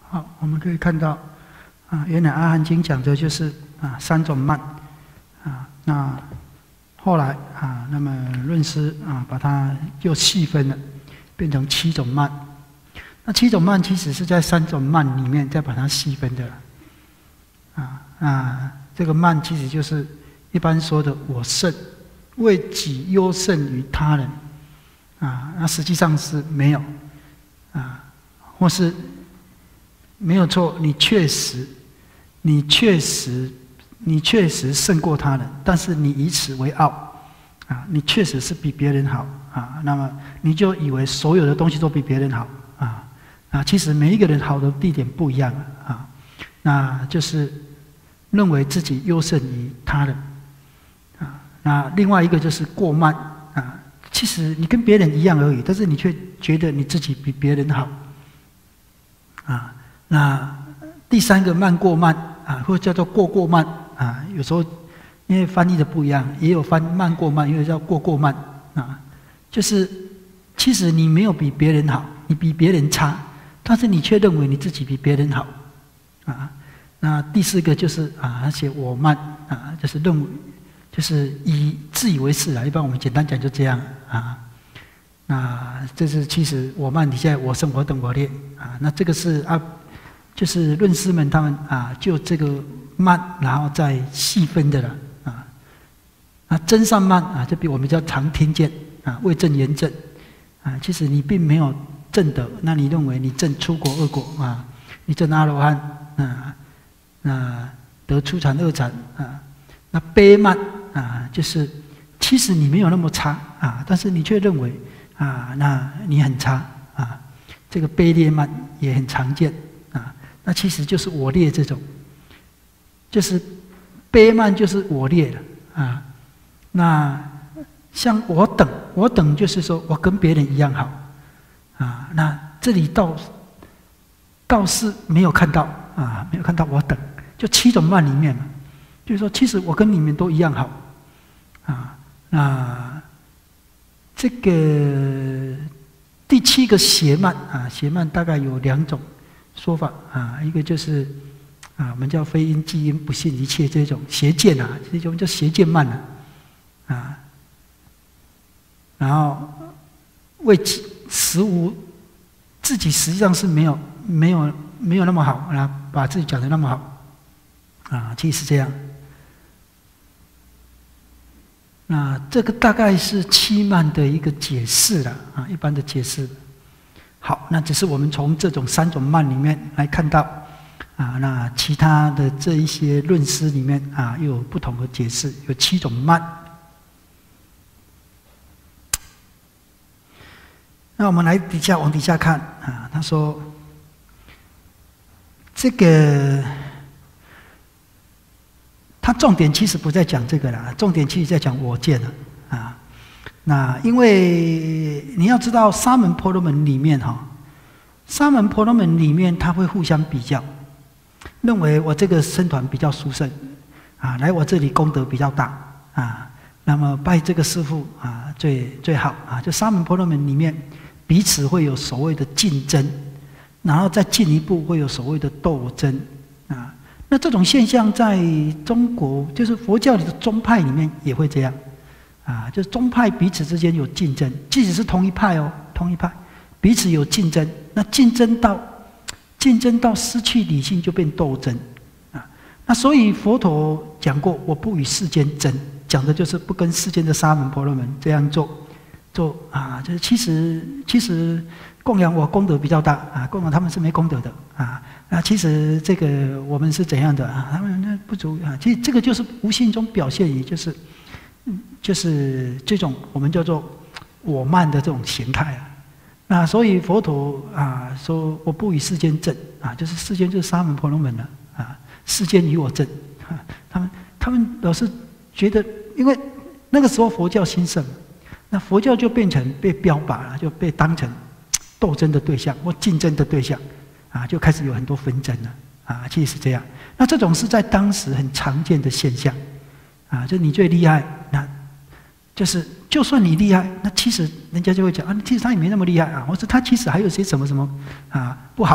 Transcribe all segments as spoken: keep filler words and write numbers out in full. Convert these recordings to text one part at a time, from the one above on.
好，我们可以看到啊，原来《阿含经》讲的就是啊三种慢啊，那后来啊，那么论师啊把它又细分了，变成七种慢。那七种慢其实是在三种慢里面再把它细分的啊啊，这个慢其实就是一般说的我胜，为己优胜于他人啊，那实际上是没有啊，或是没有错，你确实，你确实，你确实胜过他人，但是你以此为傲啊，你确实是比别人好啊，那么你就以为所有的东西都比别人好啊啊，其实每一个人好的地点不一样啊，那就是认为自己优胜于他人啊，那另外一个就是过慢啊，其实你跟别人一样而已，但是你却觉得你自己比别人好啊。那第三个慢过慢啊，或者叫做过过慢啊，有时候因为翻译的不一样，也有翻慢过慢，也有叫过过慢啊，就是其实你没有比别人好，你比别人差，但是你却认为你自己比别人好啊。那第四个就是啊，而且我慢啊，就是认为就是以自以为是啊，一般我们简单讲就这样啊。那这是其实我慢底下我胜我等我劣啊，那这个是啊。就是论师们他们啊，就这个慢，然后再细分的了啊。啊，真善慢啊，这比我们叫常听见啊，为正言正啊。其实你并没有证得，那你认为你证出果二果啊，你证阿罗汉啊，那得初禅二禅啊。那悲慢啊，就是其实你没有那么差啊，但是你却认为啊，那你很差啊。这个悲劣慢也很常见。那其实就是我劣这种，就是悲慢就是我劣了啊。那像我等，我等就是说我跟别人一样好啊。那这里倒倒是没有看到啊，没有看到我等，就七种慢里面嘛，就是说其实我跟你们都一样好啊。那这个第七个邪慢啊，邪慢大概有两种说法啊，一个就是啊，我们叫非因即因，不信一切这种邪见啊，这种叫邪见慢啊，啊，然后为己实无自己实际上是没有没有没有那么好啊，把自己讲得那么好啊，其实是这样。那这个大概是七慢的一个解释了啊，一般的解释。好，那只是我们从这种三种慢里面来看到啊，那其他的这一些论师里面啊，又有不同的解释，有七种慢。那我们来底下往底下看啊，他说这个他重点其实不在讲这个啦，重点其实在讲我见了啊。那因为你要知道沙门婆罗门里面哈，沙门婆罗门里面他会互相比较，认为我这个僧团比较殊胜啊，来我这里功德比较大啊，那么拜这个师父啊最最好啊，就沙门婆罗门里面彼此会有所谓的竞争，然后再进一步会有所谓的斗争啊。那这种现象在中国就是佛教里的宗派里面也会这样。啊，就是宗派彼此之间有竞争，即使是同一派哦，同一派彼此有竞争，那竞争到竞争到失去理性就变斗争啊。那所以佛陀讲过，我不与世间争，讲的就是不跟世间的沙门婆罗门这样做做啊，就是其实其实供养我功德比较大啊，供养他们是没功德的啊。那其实这个我们是怎样的啊？他们那不足啊。其实这个就是无形中表现于就是。就是这种我们叫做我慢的这种形态啊，那所以佛陀啊说我不与世间争啊，就是世间就是沙门婆罗门了啊，世间与我争啊，他们他们老是觉得，因为那个时候佛教兴盛，那佛教就变成被标靶了，就被当成斗争的对象或竞争的对象啊，就开始有很多纷争了啊，其实是这样。那这种是在当时很常见的现象啊，就你最厉害，那就是就算你厉害，那其实人家就会讲啊，其实他也没那么厉害啊，或者他其实还有些什么什么啊不好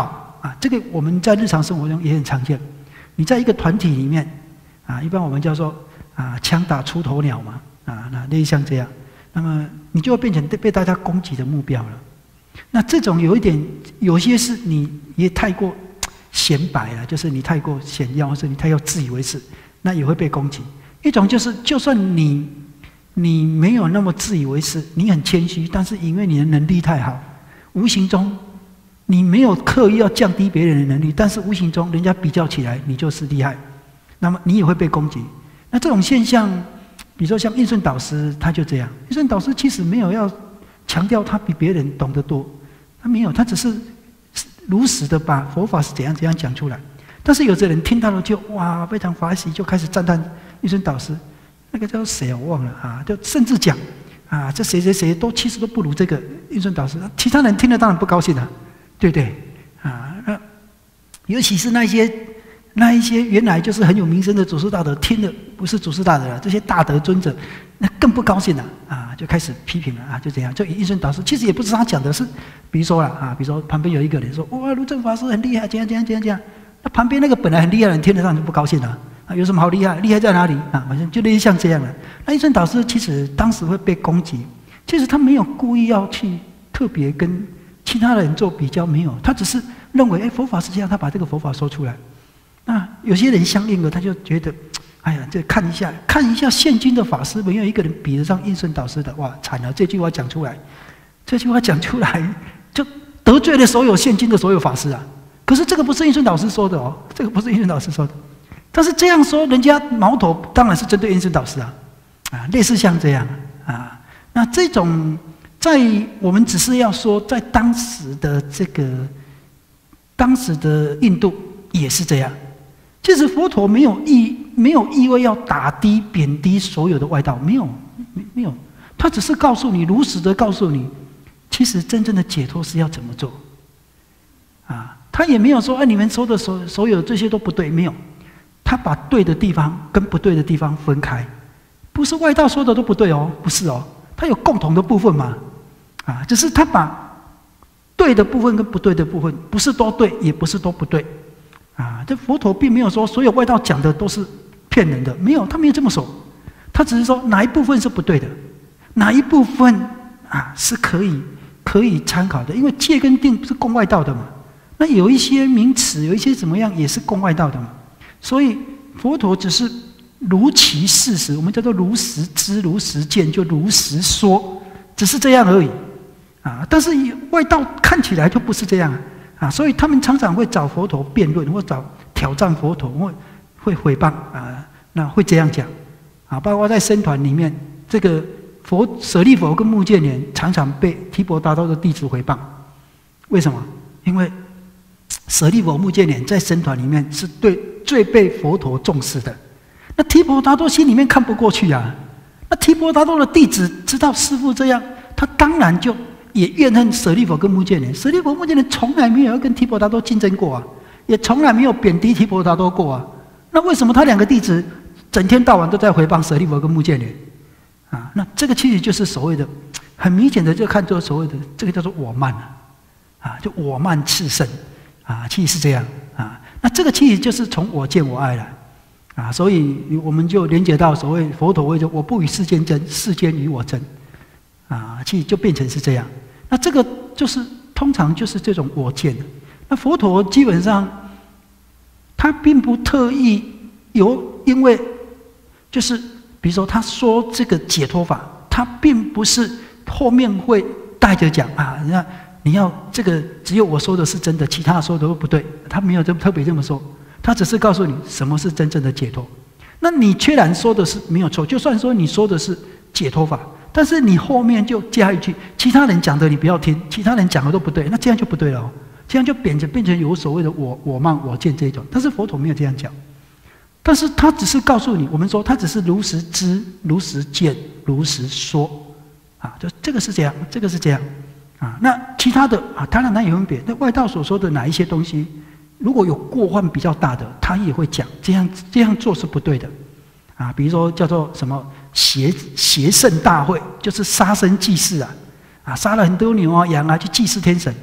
啊，这个我们在日常生活中也很常见。你在一个团体里面啊，一般我们叫做啊枪打出头鸟嘛，啊，那类似像这样，那么你就会变成被大家攻击的目标了。那这种有一点，有些是你也太过显摆了，就是你太过显耀，或是你太过自以为是，那也会被攻击。一种就是，就算你你没有那么自以为是，你很谦虚，但是因为你的能力太好，无形中你没有刻意要降低别人的能力，但是无形中人家比较起来，你就是厉害，那么你也会被攻击。那这种现象，比如说像印顺导师，他就这样。印顺导师其实没有要强调他比别人懂得多，他没有，他只是如实的把佛法是怎样怎样讲出来。但是有的人听到了就哇非常欢喜，就开始赞叹印顺导师。那个叫谁我忘了啊，就甚至讲啊，这谁谁谁都其实都不如这个印顺导师。其他人听了当然不高兴了，对不对啊？那尤其是那些那一些原来就是很有名声的祖师大德，听了不是祖师大德了，这些大德尊者，那更不高兴了啊，就开始批评了啊，就这样。就印顺导师其实也不是他讲的，是比如说了啊，比如说旁边有一个人说哇，卢正法师很厉害，怎样怎样怎样怎样。那旁边那个本来很厉害的人听得上就不高兴了。啊，有什么好厉害？厉害在哪里啊？好像就类似像这样的。那印顺导师其实当时会被攻击，其实他没有故意要去特别跟其他人做比较，没有，他只是认为，哎，佛法是这样，他把这个佛法说出来。那有些人相应了，他就觉得，哎呀，这看一下，看一下现今的法师，没有一个人比得上印顺导师的，哇，惨了！这句话讲出来，这句话讲出来，就得罪了所有现今的所有法师啊。可是这个不是印顺导师说的哦，这个不是印顺导师说的。但是这样说，人家矛头当然是针对印顺导师啊，啊，类似像这样啊，那这种在我们只是要说，在当时的这个当时的印度也是这样。其实佛陀没有意没有意味要打低贬低所有的外道，没有没没有，他只是告诉你，如实的告诉你，其实真正的解脱是要怎么做啊？他也没有说，哎，你们说的所所有这些都不对，没有。他把对的地方跟不对的地方分开，不是外道说的都不对哦，不是哦，他有共同的部分嘛，啊，只是他把对的部分跟不对的部分，不是都对，也不是都不对，啊，这佛陀并没有说所有外道讲的都是骗人的，没有，他没有这么说，他只是说哪一部分是不对的，哪一部分啊是可以可以参考的，因为戒跟定是共外道的嘛，那有一些名词，有一些怎么样也是共外道的嘛。所以佛陀只是如其事实，我们叫做如实知、如实见，就如实说，只是这样而已啊。但是外道看起来就不是这样啊，所以他们常常会找佛陀辩论，或找挑战佛陀，或会毁谤啊，那会这样讲啊。包括在僧团里面，这个佛舍利弗跟目犍连常常被提婆达多的弟子毁谤，为什么？因为舍利弗、目犍连在僧团里面是对最被佛陀重视的，那提婆达多心里面看不过去啊。那提婆达多的弟子知道师父这样，他当然就也怨恨舍利弗跟目犍连。舍利弗、目犍连从来没有要跟提婆达多竞争过啊，也从来没有贬低提婆达多过啊。那为什么他两个弟子整天到晚都在回谤舍利弗跟目犍连啊？那这个其实就是所谓的很明显的，就看作所谓的这个叫做我慢啊，啊，就我慢炽盛啊，其实是这样啊。那这个其实就是从我见我爱来啊，所以我们就连接到所谓佛陀谓就我不与世间争，世间与我争啊，其实就变成是这样。那这个就是通常就是这种我见的。那佛陀基本上他并不特意有，因为就是比如说他说这个解脱法，他并不是后面会带着讲啊，你看。你要这个只有我说的是真的，其他说的都不对。他没有这特别这么说，他只是告诉你什么是真正的解脱。那你虽然说的是没有错，就算说你说的是解脱法，但是你后面就加一句，其他人讲的你不要听，其他人讲的都不对，那这样就不对了哦。这样就变成变成有所谓的我我慢我见这种。但是佛陀没有这样讲，但是他只是告诉你，我们说他只是如实知、如实见、如实说啊，就这个是这样，这个是这样。啊，那其他的啊，当然难以分别。那外道所说的哪一些东西，如果有过患比较大的，他也会讲这样这样做是不对的，啊，比如说叫做什么邪邪圣大会，就是杀生祭祀啊，啊，杀了很多牛啊羊啊去祭祀天神，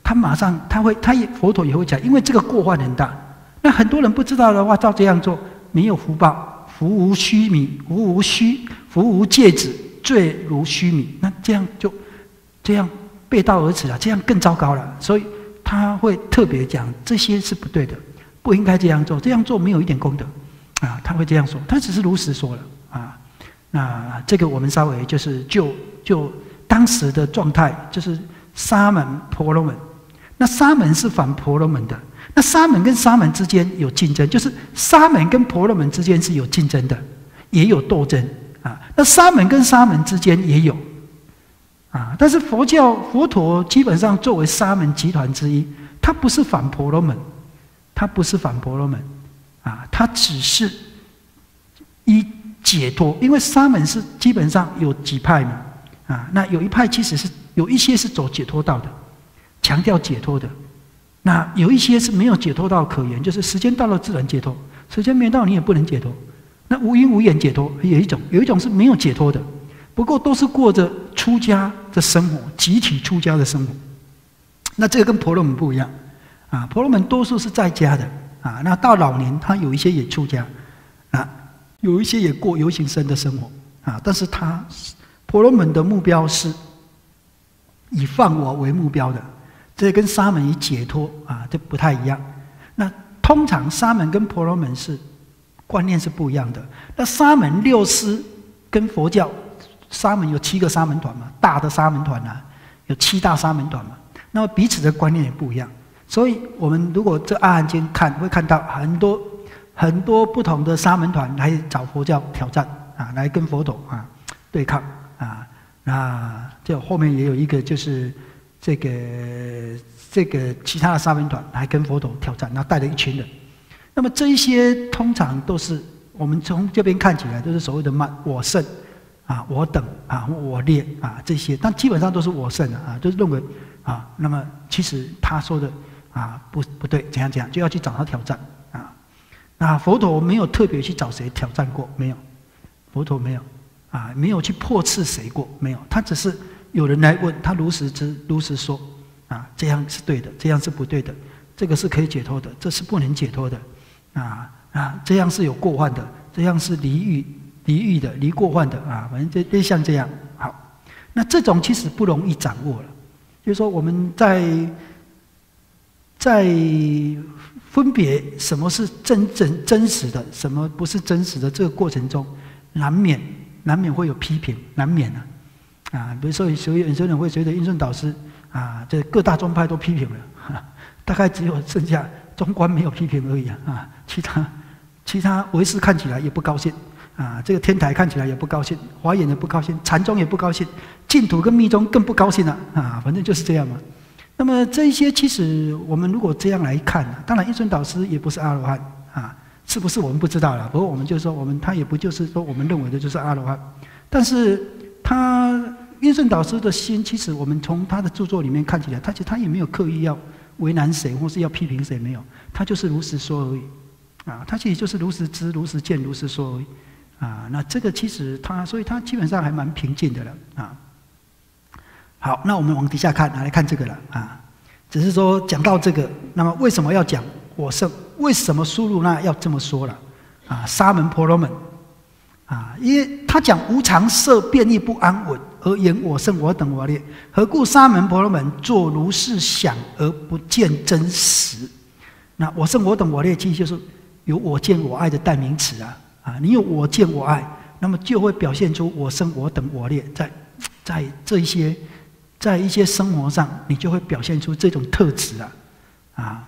他马上他会，他也佛陀也会讲，因为这个过患很大。那很多人不知道的话，照这样做没有福报，福无须弥，福无须，福无芥子，罪如须弥。那这样就这样背道而驰了，这样更糟糕了。所以他会特别讲这些是不对的，不应该这样做，这样做没有一点功德啊。他会这样说，他只是如实说了啊。那这个我们稍微就是就就当时的状态，就是沙门、婆罗门。那沙门是反婆罗门的。那沙门跟沙门之间有竞争，就是沙门跟婆罗门之间是有竞争的，也有斗争啊。那沙门跟沙门之间也有啊，但是佛教佛陀基本上作为沙门集团之一，他不是反婆罗门，他不是反婆罗门啊，他只是依解脱，因为沙门是基本上有几派嘛啊，那有一派其实是有一些是走解脱道的，强调解脱的。那有一些是没有解脱道可言，就是时间到了自然解脱，时间没到你也不能解脱。那无因无眼解脱有一种，有一种是没有解脱的，不过都是过着出家的生活，集体出家的生活。那这个跟婆罗门不一样啊，婆罗门多数是在家的啊，那到老年他有一些也出家啊，有一些也过游行僧的生活啊，但是他婆罗门的目标是以放我为目标的。这跟沙门以解脱啊，这不太一样。那通常沙门跟婆罗门是观念是不一样的。那沙门六师跟佛教，沙门有七个沙门团嘛，大的沙门团啊，有七大沙门团嘛。那么彼此的观念也不一样。所以我们如果这阿含经看，会看到很多很多不同的沙门团来找佛教挑战啊，来跟佛陀啊对抗啊。那这后面也有一个就是。这个这个其他的沙门团还跟佛陀挑战，然后带了一群人。那么这一些通常都是我们从这边看起来都是所谓的慢我胜啊、我等啊、我劣啊这些，但基本上都是我胜啊，就是认为啊，那么其实他说的啊不不对，怎样怎样就要去找他挑战啊。那佛陀没有特别去找谁挑战过，没有，佛陀没有啊，没有去破斥谁过，没有，他只是。有人来问他，如实知，如实说，啊，这样是对的，这样是不对的，这个是可以解脱的，这是不能解脱的，啊啊，这样是有过患的，这样是离欲离欲的，离过患的啊，反正这这像这样好。那这种其实不容易掌握了，就是说我们在在分别什么是真正真实的，什么不是真实的这个过程中，难免难免会有批评，难免啊。啊，比如说，所以有些人会觉得印顺导师啊，这各大宗派都批评了，啊、大概只有剩下中观没有批评而已啊，啊其他其他唯识看起来也不高兴啊，这个天台看起来也不高兴，华严也不高兴，禅宗也不高兴，净土跟密宗更不高兴了啊，反正就是这样嘛。那么这一些其实我们如果这样来看，当然印顺导师也不是阿罗汉啊，是不是我们不知道了？不过我们就说我们他也不就是说我们认为的就是阿罗汉，但是。他印顺导师的心，其实我们从他的著作里面看起来，他其实他也没有刻意要为难谁，或是要批评谁，没有，他就是如实说而已，啊，他其实就是如实知、如实见、如实说而已，啊，那这个其实他，所以他基本上还蛮平静的了，啊。好，那我们往底下看，来看这个了，啊，只是说讲到这个，那么为什么要讲我胜？为什么苏鲁那要这么说了？啊，沙门婆罗门。啊，因为他讲无常色变异不安稳，而言我胜我等我劣，何故沙门婆罗门作如是想而不见真实？那我胜我等我劣，其实就是有我见我爱的代名词啊！啊，你有我见我爱，那么就会表现出我胜我等我劣，在在这一些在一些生活上，你就会表现出这种特质啊！啊，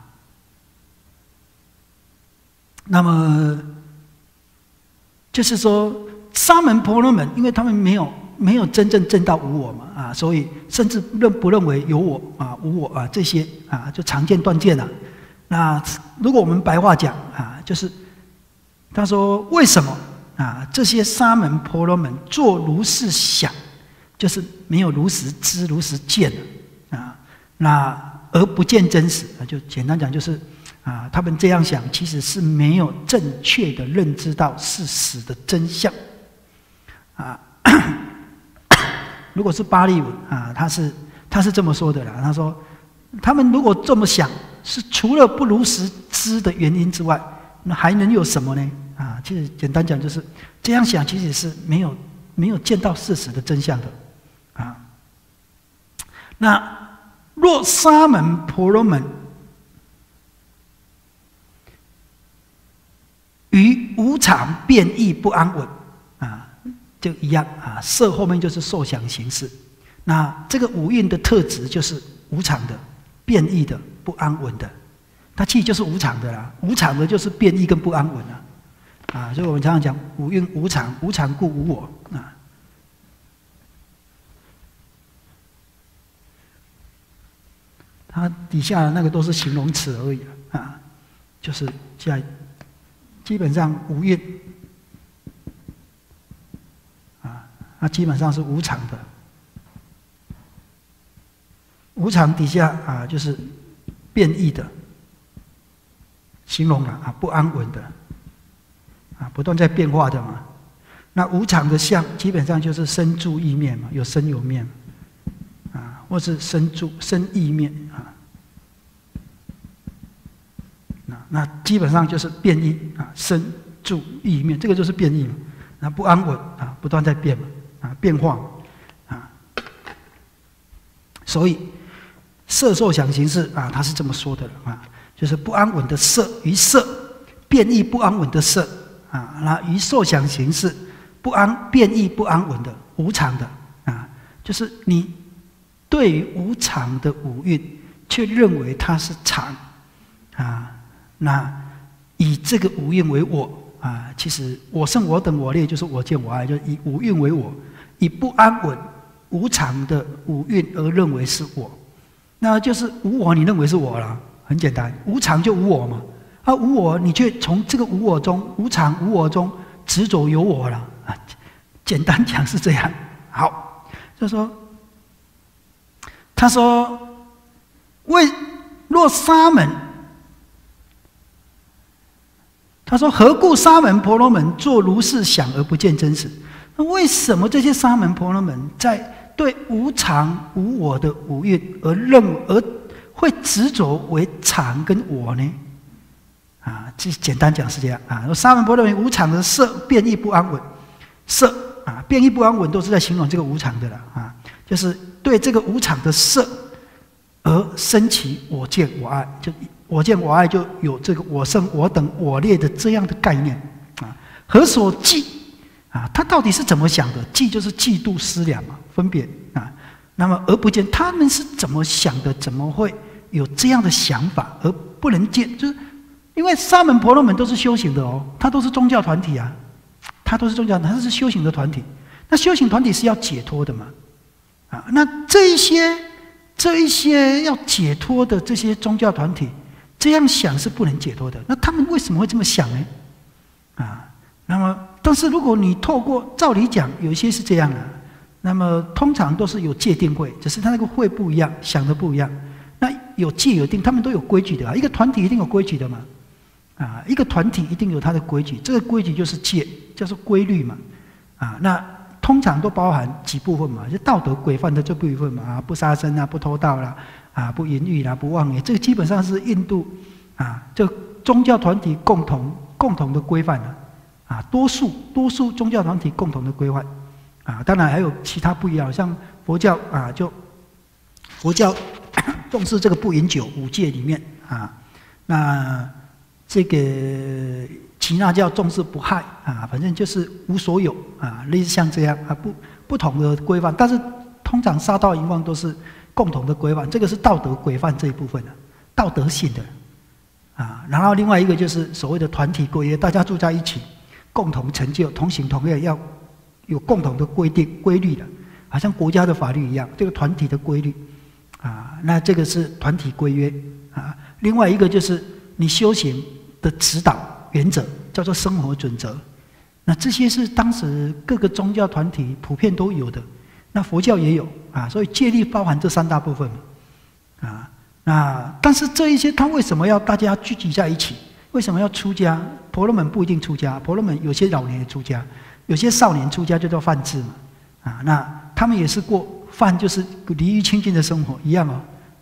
那么。就是说，沙门婆罗门，因为他们没有没有真正证到无我嘛，啊，所以甚至认不认为有我啊、无我啊这些啊，就常见断见了。那如果我们白话讲啊，就是他说为什么啊这些沙门婆罗门做如是想，就是没有如实知、如实见啊，那而不见真实啊，就简单讲就是。啊，他们这样想，其实是没有正确的认知到事实的真相。啊，如果是巴利文啊，他是他是这么说的啦。他说， 他们如果这么想，是除了不如实知的原因之外，那还能有什么呢？啊，其实简单讲就是这样想，其实是没有没有见到事实的真相的啊。那若沙门婆罗门于无常变异不安稳啊，就一样啊。色后面就是受想行识，那这个五蕴的特质就是无常的、变异的、不安稳的。它其实就是无常的啦，无常的就是变异跟不安稳啊。啊，所以我们常常讲五蕴无常，无常故无我啊。它底下那个都是形容词而已啊，就是在基本上五蕴啊，它基本上是无常的。无常底下啊，就是变异的，形容了啊，不安稳的啊，不断在变化的嘛。那无常的相基本上就是生住意灭嘛，有生有灭啊，或是生住生意灭啊。那那基本上就是变异啊，生住意灭，这个就是变异嘛。那不安稳啊，不断在变嘛啊，变化啊。所以色受想行识啊，他是这么说的啊，就是不安稳的色于色，变异不安稳的色啊，那于受想行识不安变异不安稳的无常的啊，就是你对于无常的五蕴，却认为它是常啊，那以这个五蕴为我啊，其实我胜我等我劣就是我见我爱，就以五蕴为我，以不安稳无常的五蕴而认为是我。那就是无我，你认为是我了，很简单，无常就无我嘛。啊，无我，你却从这个无我中、无常无我中执着有我了啊。简单讲是这样。好，就说，他说，为若沙门，他说何故沙门婆罗门作如是想而不见真实？那为什么这些沙门婆罗门在对无常无我的五蕴而认而会执着为常跟我呢？啊，这简单讲是这样啊。沙门婆罗门无常的色变异不安稳，色啊变异不安稳都是在形容这个无常的了啊，就是对这个无常的色而生起我见我爱，就我见我爱就有这个我胜我等我劣的这样的概念啊。何所忌？啊，他到底是怎么想的？嫉就是嫉妒思量嘛，分别啊。那么而不见，他们是怎么想的？怎么会有这样的想法而不能见？就是因为沙门婆罗门都是修行的哦，他都是宗教团体啊，他都是宗教，他是修行的团体。那修行团体是要解脱的嘛？啊，那这一些这一些要解脱的这些宗教团体，这样想是不能解脱的。那他们为什么会这么想呢？啊，那么。但是如果你透过照理讲，有一些是这样的、啊，那么通常都是有戒定慧，只是他那个慧不一样，想的不一样。那有戒有定，他们都有规矩的啊。一个团体一定有规矩的嘛，啊，一个团体一定有它的规矩，这个规矩就是戒，叫做规律嘛，啊，那通常都包含几部分嘛，就道德规范的这部分嘛，啊，不杀生啊，不偷盗啦，啊，不淫欲啦，不妄言，这个基本上是印度啊，这宗教团体共同共同的规范啊。啊，多数多数宗教团体共同的规范，啊，当然还有其他不一样，像佛教啊，就佛教重视这个不饮酒五戒里面啊，那这个耆那教重视不害啊，反正就是无所有啊，类似像这样啊，不不同的规范，但是通常杀盗淫妄都是共同的规范，这个是道德规范这一部分的，道德性的啊，然后另外一个就是所谓的团体规约，大家住在一起。共同成就，同行同业，要有共同的规定规律的，好像国家的法律一样，这个团体的规律啊，那这个是团体规约啊。另外一个就是你修行的指导原则，叫做生活准则。那这些是当时各个宗教团体普遍都有的，那佛教也有啊，所以戒律包含这三大部分啊。那但是这一些，他为什么要大家聚集在一起？为什么要出家？婆罗门不一定出家，婆罗门有些老年也出家，有些少年出家就叫梵志嘛。啊，那他们也是过梵，就是离欲清净的生活一样哦。啊，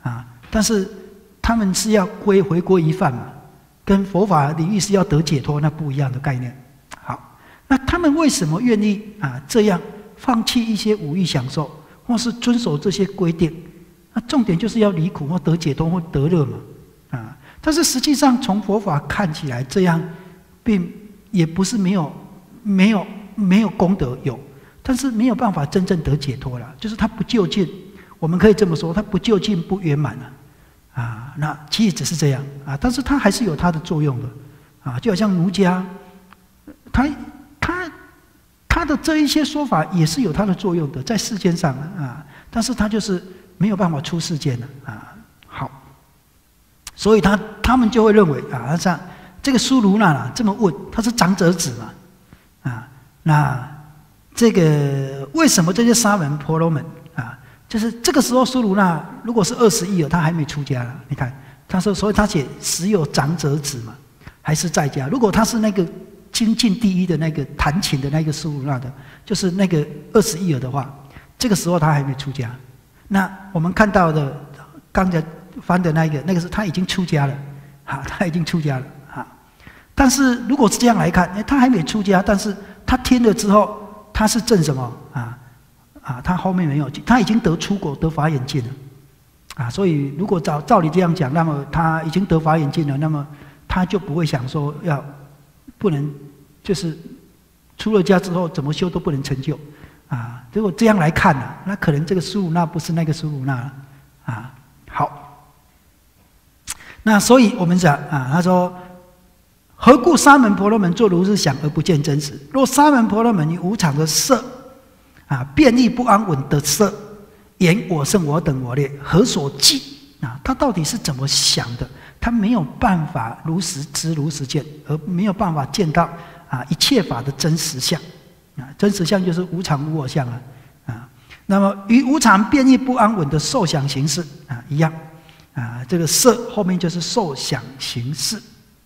但是他们是要归回归一饭嘛，跟佛法领域是要得解脱，那不一样的概念。好，那他们为什么愿意啊这样放弃一些五欲享受，或是遵守这些规定？那重点就是要离苦或得解脱或得乐嘛，啊！但是实际上从佛法看起来，这样并也不是没有没有没有功德有，但是没有办法真正得解脱了，就是它不究竟。我们可以这么说，它不究竟不圆满了，啊！那其实只是这样啊，但是它还是有它的作用的，啊！就好像儒家，他他他的这一些说法也是有它的作用的，在世间上啊，但是他就是没有办法出世间了啊。好。所以他他们就会认为啊，像这个苏卢那啦这么问，他是长者子嘛，啊，那这个为什么这些沙门婆罗门啊，就是这个时候苏卢那如果是二十亿了，他还没出家了，你看他说，所以他写时有长者子嘛，还是在家。如果他是那个精进第一的那个弹琴的那个苏卢那的，就是那个二十亿了的话，这个时候他还没出家。那我们看到的刚才翻的那个，那个是他已经出家了，啊，他已经出家了啊。但是如果是这样来看，哎，他还没出家，但是他听了之后，他是证什么啊？啊，他后面没有，他已经得出果、得法眼净了，啊，所以如果照照理这样讲，那么他已经得法眼净了，那么他就不会想说要不能就是出了家之后怎么修都不能成就，啊，如果这样来看呢、啊，那可能这个苏鲁那不是那个苏鲁那了，啊，好。那所以我们讲啊，他说：“何故沙门婆罗门作如是想而不见真实？若沙门婆罗门以无常的色，啊，变异不安稳的色，言我胜我等我劣，何所记？啊，他到底是怎么想的？他没有办法如实知、如实见，而没有办法见到啊一切法的真实相。啊，真实相就是无常无我相啊。啊，那么与无常变异不安稳的受想行识啊一样。”啊，这个色后面就是受想行识。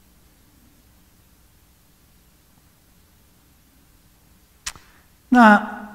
那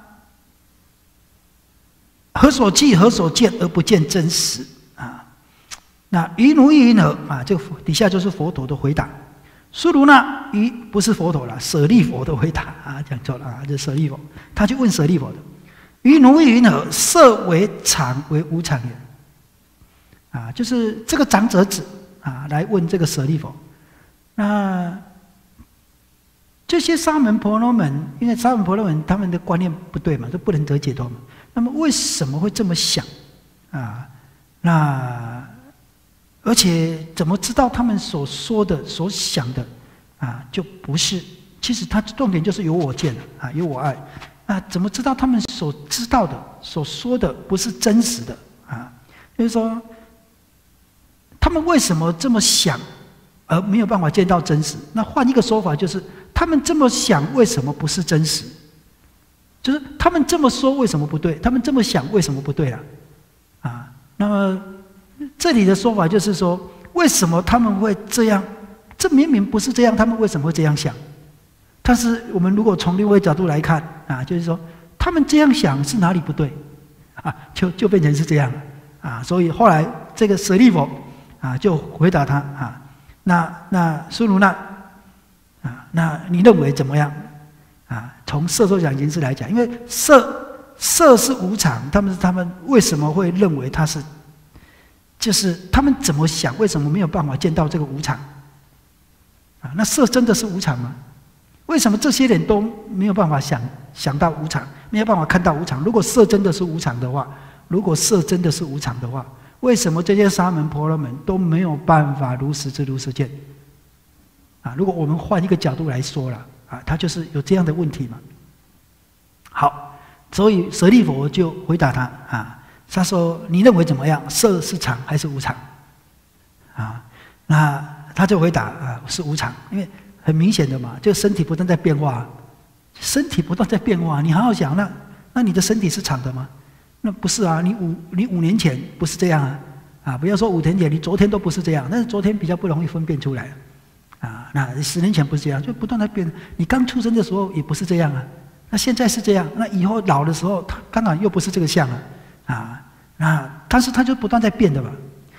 何所记何所见而不见真实啊？那于如意云何啊？这个底下就是佛陀的回答。苏卢那于不是佛陀了，舍利佛的回答啊，讲错了啊，这舍利佛，他去问舍利佛的。于如意云何？色为常为无常也。啊，就是这个长者子啊，来问这个舍利弗。那这些沙门婆罗门，因为沙门婆罗门他们的观念不对嘛，都不能得解脱嘛。那么为什么会这么想啊？那而且怎么知道他们所说的、所想的啊，就不是？其实他重点就是有我见啊，有我爱啊。怎么知道他们所知道的、所说的不是真实的啊？就是说。他们为什么这么想，而没有办法见到真实？那换一个说法就是，他们这么想，为什么不是真实？就是他们这么说，为什么不对？他们这么想，为什么不对啊？啊，那么这里的说法就是说，为什么他们会这样？这明明不是这样，他们为什么会这样想？但是我们如果从另外一个角度来看啊，就是说，他们这样想是哪里不对？啊，就就变成是这样了啊。所以后来这个舍利弗。啊，就回答他啊，那那苏卢那啊，那你认为怎么样？啊，从色受想行识来讲，因为色色是无常，他们他们为什么会认为它是？就是他们怎么想？为什么没有办法见到这个无常？啊，那色真的是无常吗？为什么这些人都没有办法想想到无常，没有办法看到无常？如果色真的是无常的话，如果色真的是无常的话。为什么这些沙门婆罗门都没有办法如实知如实见？啊，如果我们换一个角度来说了，啊，他就是有这样的问题嘛。好，所以舍利弗就回答他啊，他说：“你认为怎么样？色是常还是无常？”啊，那他就回答啊，是无常，因为很明显的嘛，就身体不断在变化，身体不断在变化，你好好想，那那你的身体是常的吗？那不是啊，你五你五年前不是这样啊，啊，不要说五年前，你昨天都不是这样，但是昨天比较不容易分辨出来，啊，那十年前不是这样，就不断的变。你刚出生的时候也不是这样啊，那现在是这样，那以后老的时候，他刚好又不是这个相啊，啊，那但是他就不断在变的嘛。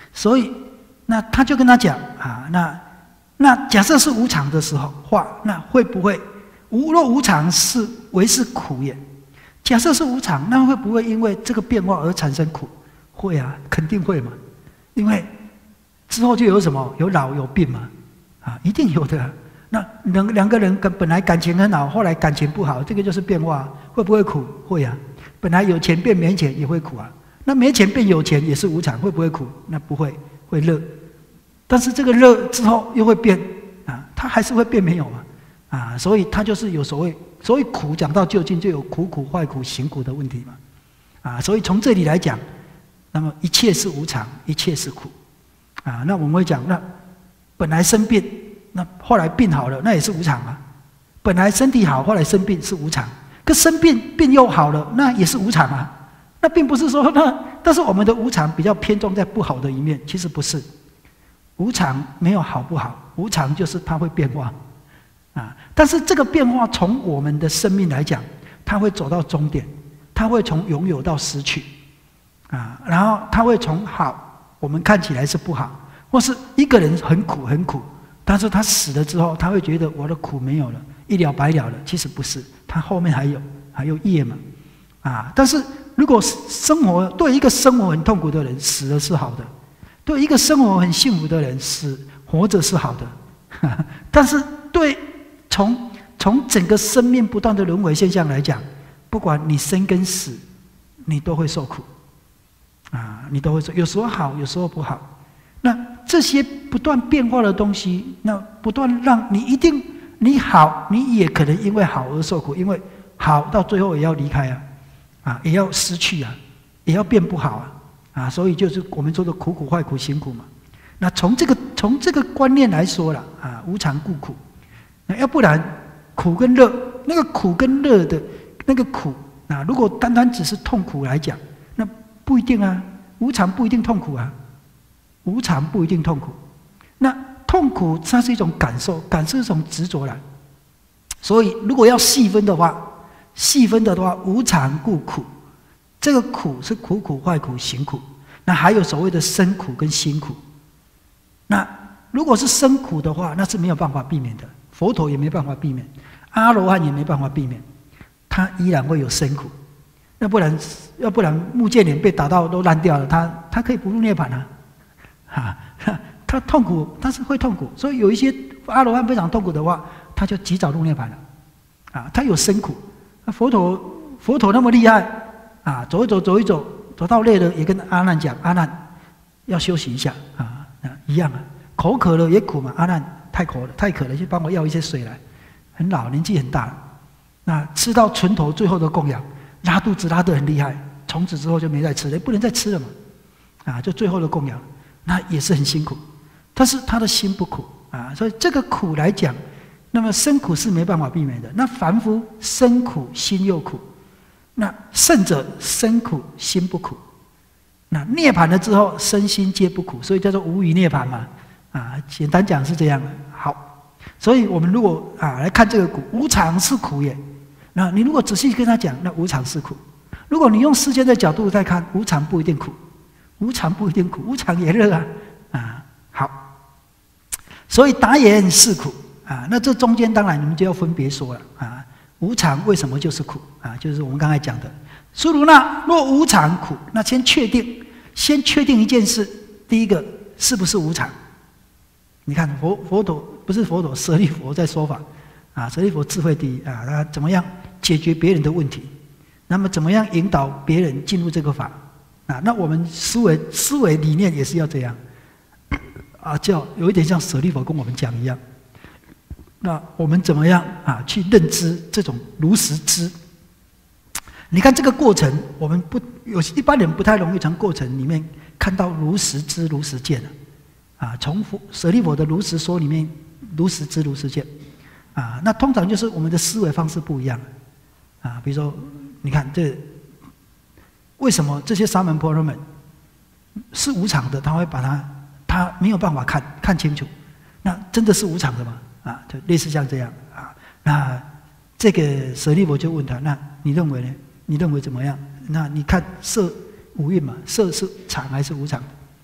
所以那他就跟他讲啊，那那假设是无常的时候话，那会不会无若无常是为是苦也？假设是无常，那会不会因为这个变化而产生苦？会啊，肯定会嘛，因为之后就有什么有老有病嘛，啊，一定有的。那两两个人本来感情很好，后来感情不好，这个就是变化，会不会苦？会啊。本来有钱变没钱也会苦啊。那没钱变有钱也是无常，会不会苦？那不会，会乐。但是这个乐之后又会变啊，它还是会变没有嘛，啊，所以它就是有所谓，所谓苦讲到究竟就有苦苦、坏苦、行苦的问题嘛，啊，所以从这里来讲，那么一切是无常，一切是苦，啊，那我们会讲，那本来生病，那后来病好了，那也是无常啊。本来身体好，后来生病是无常，可生病病又好了，那也是无常啊。那并不是说那，但是我们的无常比较偏重在不好的一面，其实不是。无常没有好不好，无常就是它会变化，啊，但是这个变化从我们的生命来讲，它会走到终点，它会从拥有到失去，啊，然后它会从好，我们看起来是不好，或是一个人很苦很苦，但是他死了之后，他会觉得我的苦没有了，一了百了了，其实不是，他后面还有还有业嘛，啊，但是如果生活对一个生活很痛苦的人，死了是好的。对一个生活很幸福的人，死活着是好的，但是对从从整个生命不断的轮回现象来讲，不管你生跟死，你都会受苦，啊，你都会受，有时候好，有时候不好。那这些不断变化的东西，那不断让你一定你好，你也可能因为好而受苦，因为好到最后也要离开啊，啊，也要失去啊，也要变不好啊。啊，所以就是我们说的苦苦、坏苦、行苦嘛。那从这个从这个观念来说了啊，无常故苦。那要不然苦跟乐，那个苦跟乐的那个苦啊，如果单单只是痛苦来讲，那不一定啊。无常不一定痛苦啊，无常不一定痛苦。那痛苦它是一种感受，感受是一种执着来。所以如果要细分的话，细分的话，无常故苦。这个苦是苦苦、坏苦、行苦，那还有所谓的生苦跟辛苦。那如果是生苦的话，那是没有办法避免的，佛陀也没办法避免，阿罗汉也没办法避免，他依然会有生苦。要不然，要不然木剑脸被打到都烂掉了，他他可以不入涅槃啊，啊，他痛苦，他是会痛苦。所以有一些阿罗汉非常痛苦的话，他就及早入涅槃了，啊，他有生苦。那佛陀佛陀那么厉害。啊，走一走，走一走，走到累了，也跟阿难讲，阿难要休息一下啊，一样啊。口渴了也苦嘛，阿难太渴了，太渴了，去帮我要一些水来。很老，年纪很大了，那吃到存头最后的供养，拉肚子拉得很厉害，从此之后就没再吃了，不能再吃了嘛，啊，就最后的供养，那也是很辛苦，但是他的心不苦啊，所以这个苦来讲，那么生苦是没办法避免的。那凡夫生苦，心又苦。那圣者生苦心不苦，那涅槃了之后身心皆不苦，所以叫做无余涅槃嘛。啊，简单讲是这样的。好，所以我们如果啊来看这个苦，无常是苦也。那你如果仔细跟他讲，那无常是苦。如果你用世间的角度再看，无常不一定苦，无常不一定苦，无常也乐啊。啊，好，所以答言是苦啊。那这中间当然你们就要分别说了啊。无常为什么就是苦啊？就是我们刚才讲的，苏鲁那若无常苦，那先确定，先确定一件事，第一个是不是无常？你看佛佛陀不是佛陀，舍利佛在说法啊，舍利佛智慧第一啊，他怎么样解决别人的问题？那么怎么样引导别人进入这个法啊？那我们思维思维理念也是要这样啊，叫有一点像舍利佛跟我们讲一样。那我们怎么样啊去认知这种如实知？你看这个过程，我们不有一般人不太容易从过程里面看到如实知、如实见啊。从舍利弗的如实说里面，如实知、如实见啊。那通常就是我们的思维方式不一样啊。比如说，你看这为什么这些沙门婆罗门是无常的？他会把它，他没有办法看看清楚。那真的是无常的吗？啊，就类似像这样啊。那这个舍利弗就问他：那你认为呢？你认为怎么样？那你看色五蕴嘛，色是常还是无常？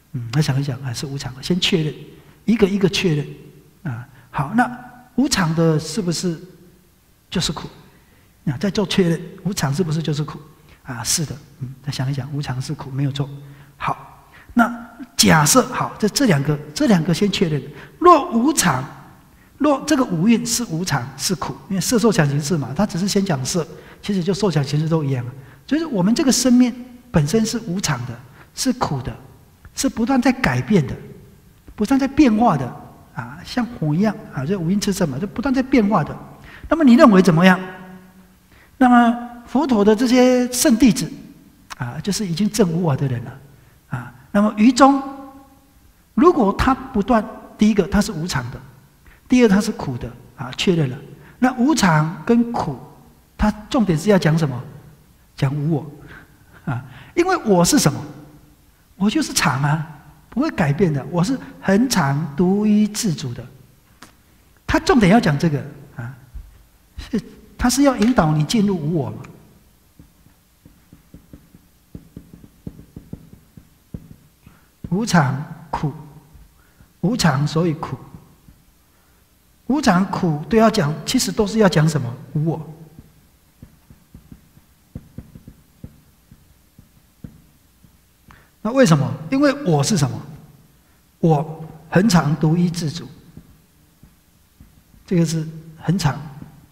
嗯，那想一想啊，是无常的，先确认，一个一个确认啊。好，那无常的是不是就是苦？啊，再做确认，无常是不是就是苦？啊，是的，嗯，再想一想，无常是苦，没有错。好，那假设好，这这两个，这两个先确认。若无常，若这个五蕴是无常是苦，因为色受想行识嘛，它只是先讲色，其实就受想行识都一样。所以说，我们这个生命本身是无常的，是苦的，是不断在改变的，不断在变化的啊，像火一样啊，这五蕴炽盛嘛，就不断在变化的。那么你认为怎么样？那么佛陀的这些圣弟子啊，就是已经证无我的人了啊。那么于中，如果他不断，第一个他是无常的，第二他是苦的啊，确认了。那无常跟苦，它重点是要讲什么？讲无我啊，因为我是什么？我就是常啊，不会改变的。我是恒常、独一、自主的。他重点要讲这个啊，是他是要引导你进入无我嘛。无常苦，无常所以苦。无常苦都要讲，其实都是要讲什么？无我。那为什么？因为我是什么？我恒常独一自主。这个是恒常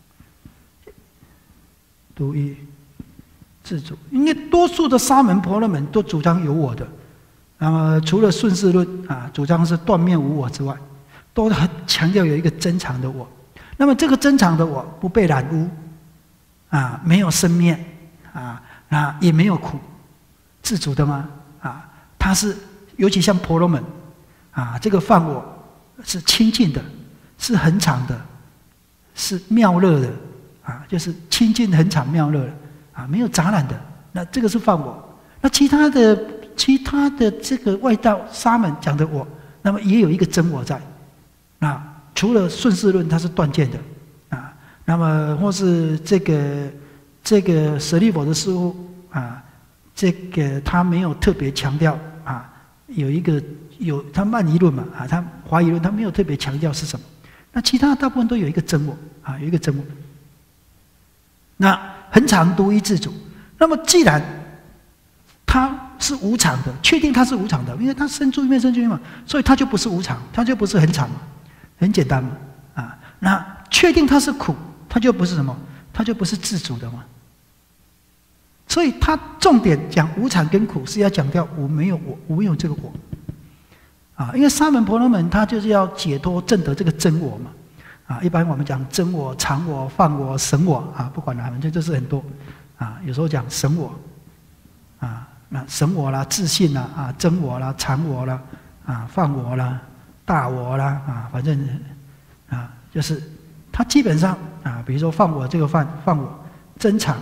独一自主。因为多数的沙门婆罗门都主张有我的。那么除了顺势论啊，主张是断灭无我之外，都很强调有一个真常的我。那么这个真常的我不被染污，啊，没有生灭，啊，那也没有苦，自主的吗？啊，它是尤其像婆罗门，啊，这个犯我是清净的，是恒常的，是妙乐的，啊，就是清净恒常妙乐的，啊，没有杂染的。那这个是犯我。那其他的。其他的这个外道沙门讲的我，那么也有一个真我在。那除了顺势论它是断见的啊，那么或是这个这个舍利弗的师父啊，这个他没有特别强调啊，有一个有他慢疑论嘛啊，他华疑论他没有特别强调是什么。那其他大部分都有一个真我啊，有一个真我。那恒常独一自主。那么既然他是无常的，确定它是无常的，因为它生住灭生住灭嘛，所以它就不是无常，它就不是恒常嘛，很简单嘛，啊，那确定它是苦，它就不是什么，它就不是自主的嘛。所以它重点讲无常跟苦，是要强调我没有我，我没有这个我，啊，因为沙门婆罗门他就是要解脱证得这个真我嘛，啊，一般我们讲真我、常我、放我、神我啊，不管了，反正就是很多，啊，有时候讲神我，啊。那神我啦、自信啦、啊真我啦、常我啦、啊放我啦、大我啦啊，反正啊就是他基本上啊，比如说放我这个放放我真常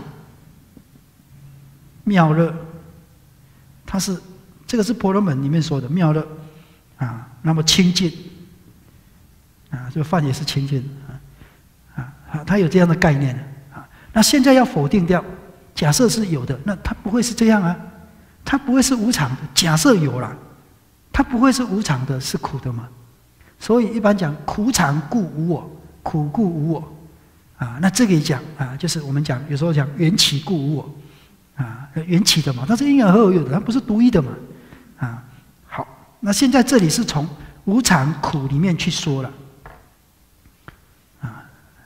妙乐，它是这个是婆罗门里面说的妙乐啊，那么清净啊，这个放也是清净啊啊，他有这样的概念啊。那现在要否定掉，假设是有的，那他不会是这样啊。它不会是无常的，假设有了，它不会是无常的，是苦的嘛？所以一般讲苦常故无我，苦故无我，啊，那这个也讲啊，就是我们讲有时候讲缘起故无我，啊，缘起的嘛，它是因缘合而有的，它不是独一的嘛，啊，好，那现在这里是从无常苦里面去说了，啊，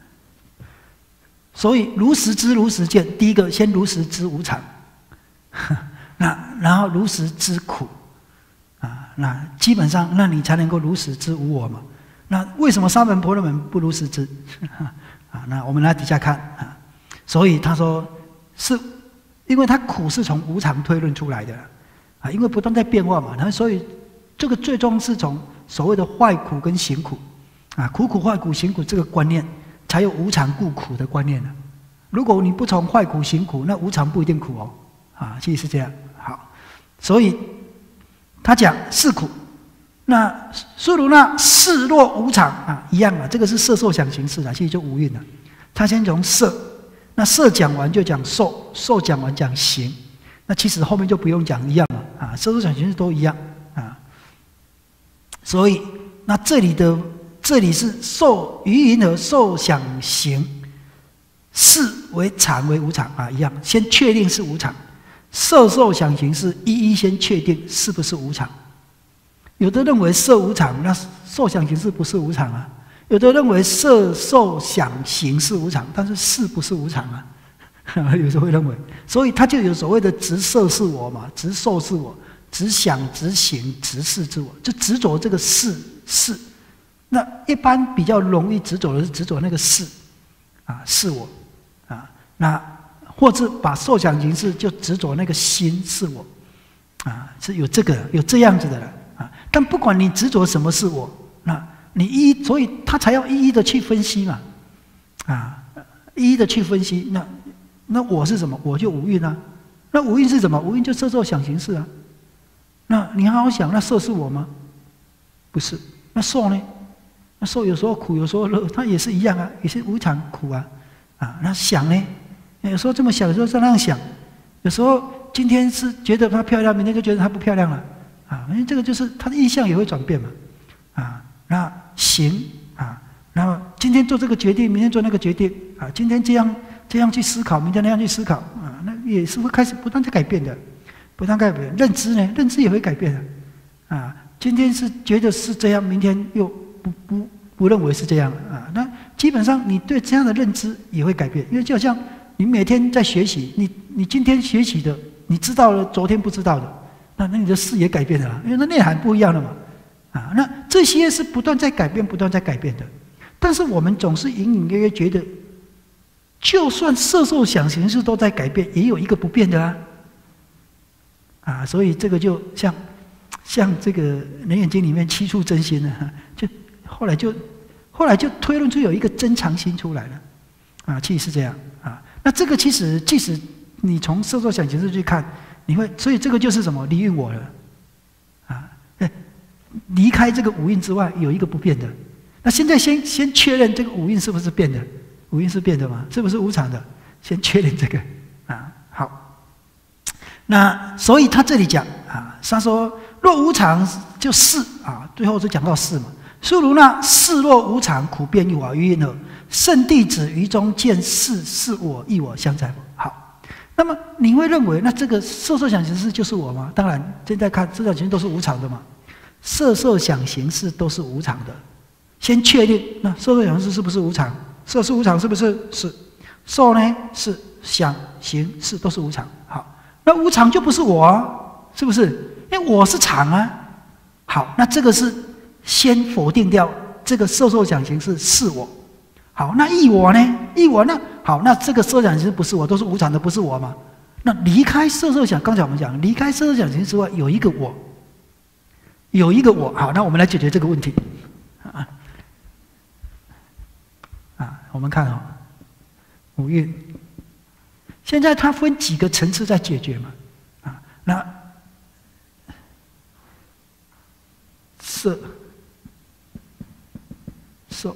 所以如实知如实见，第一个先如实知无常。那然后如实知苦，啊，那基本上那你才能够如实知无我嘛。那为什么沙门婆罗门不如实知？啊，那我们来底下看啊。所以他说是，因为他苦是从无常推论出来的，啊，因为不断在变化嘛。那所以这个最终是从所谓的坏苦跟行苦，啊，苦苦坏苦行苦这个观念，才有无常故苦的观念了。如果你不从坏苦行苦，那无常不一定苦哦。啊，其实是这样。好，所以他讲是苦，那苏如那视若无常啊，一样啊，这个是色受想行识啊，其实就无蕴了。他先从色，那色讲完就讲受，受讲完讲行，那其实后面就不用讲一样了啊，色受想行识都一样啊。 所以那这里的这里是受于云何受想行识为常为无常啊，一样，先确定是无常。色受想行识一一先确定是不是无常。有的认为色无常，那受想行识不是无常啊；有的认为色受想行识无常，但是识不是无常啊。有时候会认为，所以他就有所谓的执色是我嘛，执受是我，执想、执行、执事之我，就执着这个事事。那一般比较容易执着的是执着那个事啊，是我啊。那或者把受想行识就执着那个心是我啊，是有这个有这样子的了啊。但不管你执着什么是我，那你一所以他才要一一的去分析嘛啊，一一的去分析那。那我是什么？我就五蕴啊。那五蕴是什么？五蕴就色受想行识啊。那你好好想，那色是我吗？不是。那受呢？那受有时候苦，有时候乐，它也是一样啊，也是无常苦啊。啊，那想呢？有时候这么想，有时候这样想。有时候今天是觉得她漂亮，明天就觉得她不漂亮了。啊，因为这个就是它的意象也会转变嘛。啊，那行啊，然后今天做这个决定，明天做那个决定啊，今天这样。这样去思考，明天那样去思考啊，那也是会开始不断在改变的，不断改变。认知呢，认知也会改变的，啊，今天是觉得是这样，明天又不不不认为是这样啊。那基本上你对这样的认知也会改变，因为就好像你每天在学习，你你今天学习的，你知道了昨天不知道的，那那你的视野改变了，因为那内涵不一样了嘛，啊，那这些是不断在改变，不断在改变的。但是我们总是隐隐约约觉得。就算色受想行识都在改变，也有一个不变的啊，啊，所以这个就像像这个《楞严经》里面七处真心呢，就后来就后来就推论出有一个真常心出来了，啊，其实是这样啊。那这个其实即使你从色受想行识去看，你会，所以这个就是什么离蕴我了，啊，离开这个五蕴之外有一个不变的。那现在先先确认这个五蕴是不是变的。五蕴是变的吗？是不是无常的？先确认这个啊。好，那所以他这里讲啊，他说若无常就是啊，最后是讲到是嘛。苏如那是若无常，苦变欲我于云何？圣弟子于中见是是我亦我相在。好，那么你会认为那这个色受想行识就是我吗？当然，现在看色受想行识都是无常的嘛，色受想行识都是无常的。先确定那色受想行识是不是无常？色是无常，是不是？是。受呢？是。想、行、识都是无常。好，那无常就不是我啊，是不是？因为我是常啊。好，那这个是先否定掉这个色受想行识是我。好，那亦我呢？亦我那好，那这个色受想行识不是我，都是无常的，不是我嘛？那离开色受想，刚才我们讲，离开色受想行识之外，有一个我，有一个我。好，那我们来解决这个问题。啊。啊，我们看哦，五蕴，现在它分几个层次在解决嘛？啊，那色、受、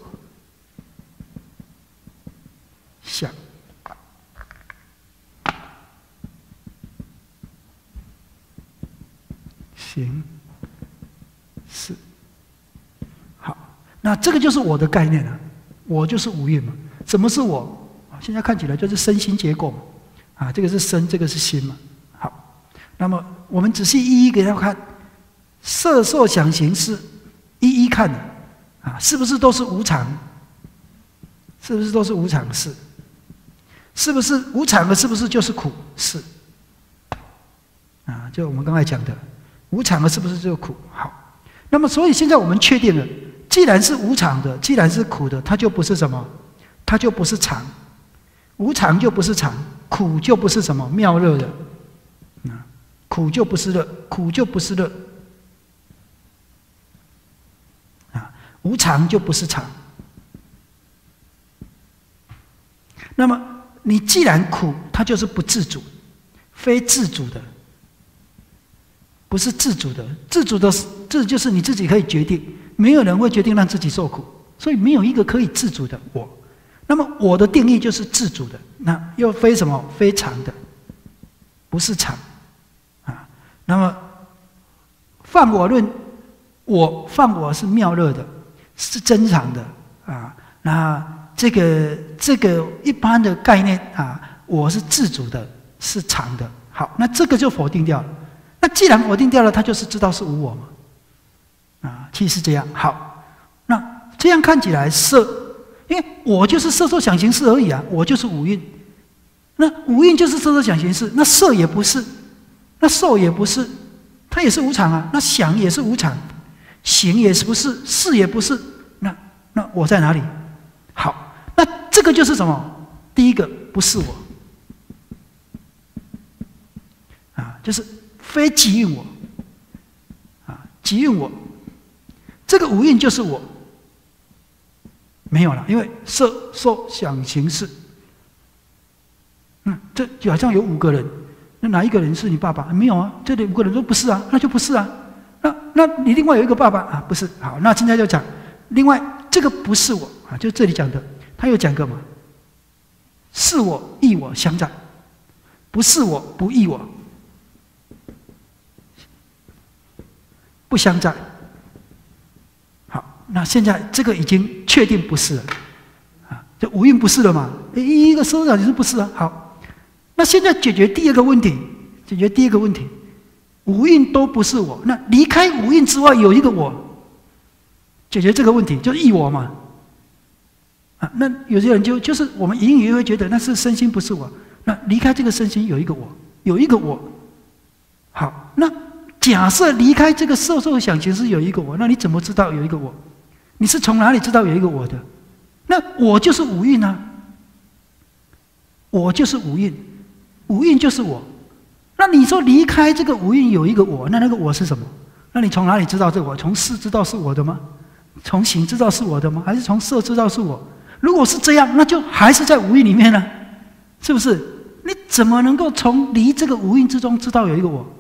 想、行、识。好，那这个就是我的概念了。我就是五蕴嘛，什么是我？现在看起来就是身心结构嘛，啊，这个是身，这个是心嘛。好，那么我们仔细一一给他看，色受想行识，一一看的，啊，是不是都是无常？是不是都是无常事？是不是无常的？是不是就是苦？是。啊，就我们刚才讲的，无常的是不是就是苦？好，那么所以现在我们确定了。既然是无常的，既然是苦的，它就不是什么？它就不是常。无常就不是常，苦就不是什么妙乐的。啊，苦就不是乐，苦就不是乐。啊，无常就不是常。那么你既然苦，它就是不自主，非自主的，不是自主的。自主的，这就是你自己可以决定。没有人会决定让自己受苦，所以没有一个可以自主的我。那么我的定义就是自主的，那又非什么？非常的，不是常啊。那么犯我论我放我是妙乐的，是真常的啊。那这个这个一般的概念啊，我是自主的，是常的。好，那这个就否定掉了。那既然否定掉了，他就是知道是无我嘛。啊，其实是这样。好，那这样看起来色，因为我就是色受想行识而已啊，我就是五蕴。那五蕴就是色受想行识，那色也不是，那受也不是，它也是无常啊。那想也是无常，行也是不是，识也不是。那那我在哪里？好，那这个就是什么？第一个不是我，啊，就是非即蕴我，啊，即蕴我，这个五蕴就是我，没有了，因为色受想行识，嗯，这就好像有五个人，那哪一个人是你爸爸？没有啊，这里五个人都不是啊，那就不是啊。那那你另外有一个爸爸啊，不是。好，那现在就讲另外这个不是我啊，就这里讲的，他有讲过嘛？是我异我相在，不是我不异我，不相在。好，那现在这个已经确定不是了啊，这五蕴不是了嘛？一个收长就是不是啊。好，那现在解决第二个问题，解决第二个问题，五蕴都不是我，那离开五蕴之外有一个我，解决这个问题就是异我嘛。啊，那有些人就就是我们隐隐约约会觉得那是身心不是我，那离开这个身心有一个我，有一个我。好，那假设离开这个受受想行识有一个我，那你怎么知道有一个我？你是从哪里知道有一个我的？那我就是五蕴啊，我就是五蕴，五蕴就是我。那你说离开这个五蕴有一个我，那那个我是什么？那你从哪里知道这个我？从识知道是我的吗？从行知道是我的吗？还是从色知道是我？如果是这样，那就还是在五蕴里面呢，是不是？你怎么能够从离这个五蕴之中知道有一个我？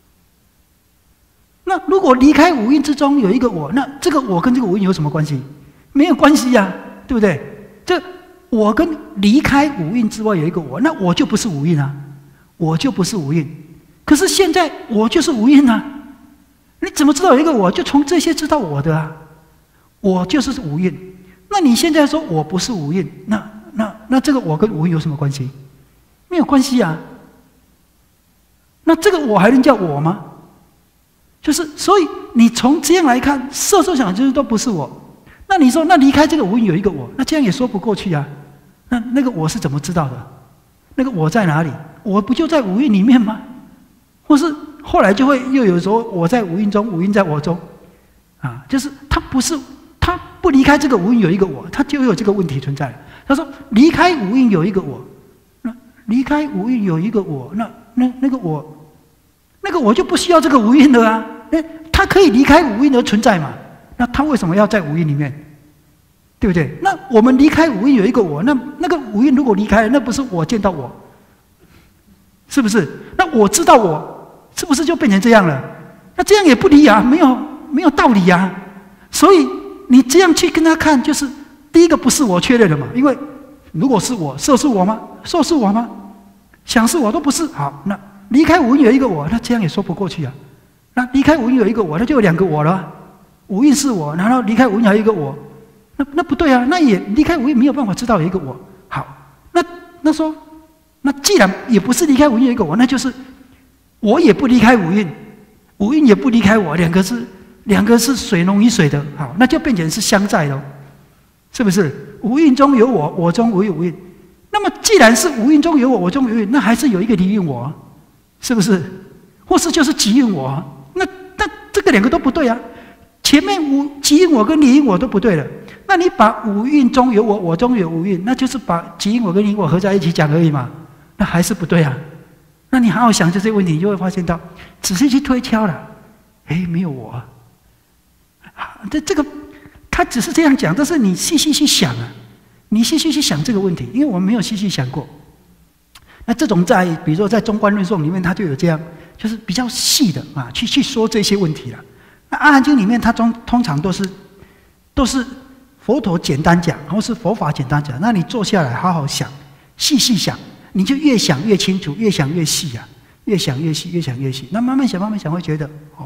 那如果离开五蕴之中有一个我，那这个我跟这个五蕴有什么关系？没有关系呀、啊，对不对？这我跟离开五蕴之外有一个我，那我就不是五蕴啊，我就不是五蕴。可是现在我就是五蕴啊，你怎么知道有一个我？就从这些知道我的啊，我就是五蕴。那你现在说我不是五蕴，那那那这个我跟五蕴有什么关系？没有关系啊。那这个我还能叫我吗？就是所以你从这样来看，色受想行识都不是我。那你说那离开这个五蕴有一个我，那这样也说不过去啊。那那个我是怎么知道的？那个我在哪里？我不就在五蕴里面吗？或是后来就会又有说我在五蕴中，五蕴在我中，啊，就是他不是。他不离开这个五蕴有一个我，他就有这个问题存在了。他说离开五蕴有一个我，那离开五蕴有一个我，那那那个我，那个我就不需要这个五蕴了啊！那他可以离开五蕴而存在嘛？那他为什么要在五蕴里面？对不对？那我们离开五蕴有一个我，那那个五蕴如果离开了，那不是我见到我，是不是？那我知道我，是不是就变成这样了？那这样也不离啊，没有没有道理啊，所以。你这样去跟他看，就是第一个不是我确认了嘛？因为如果是我，色是我吗？受是我吗？想是我都不是。好，那离开五蕴有一个我，那这样也说不过去啊。那离开五蕴有一个我，那就有两个我了。五蕴是我，然后离开五蕴还有一个我，那那不对啊。那也离开五蕴没有办法知道有一个我。好，那那说，那既然也不是离开五蕴有一个我，那就是我也不离开五蕴，五蕴也不离开我，两个是。两个是水溶于水的，好，那就变成是相在了，是不是？五蕴中有我，我中无有五蕴。那么既然是五蕴中有我，我中有蕴，那还是有一个离蕴我，是不是？或是就是即蕴我？那那这个两个都不对啊！前面五即蕴我跟离蕴我都不对了。那你把五蕴中有我，我中有五蕴，那就是把即蕴我跟离蕴我合在一起讲而已嘛？那还是不对啊！那你好好想这些问题，你就会发现到，仔细去推敲了，哎，没有我。这这个，他只是这样讲，但是你细细去想啊，你细细去想这个问题，因为我们没有细细想过。那这种在比如说在中观论颂里面，他就有这样，就是比较细的啊，去去说这些问题了。那阿含经里面，它通通常都是都是佛陀简单讲，或是佛法简单讲。那你坐下来好好想，细细想，你就越想越清楚，越想越细啊，越想越细，越想越细。那慢慢想，慢慢想，会觉得哦，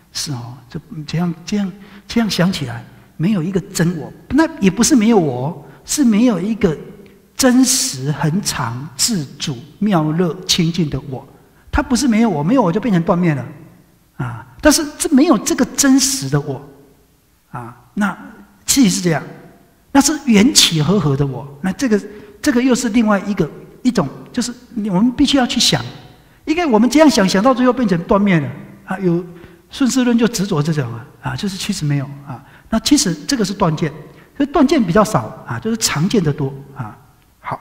是哦，这这样这样这样想起来，没有一个真我，那也不是没有我，是没有一个真实、恒常、自主、妙乐、清净的我。它不是没有我，没有我就变成断灭了啊！但是这没有这个真实的我啊，那其实是这样，那是缘起和合的我。那这个这个又是另外一个一种，就是我们必须要去想，因为我们这样想，想到最后变成断灭了啊。有顺势论就执着这种啊啊，就是其实没有啊。那其实这个是断见，所以断见比较少啊，就是常见的多啊。好，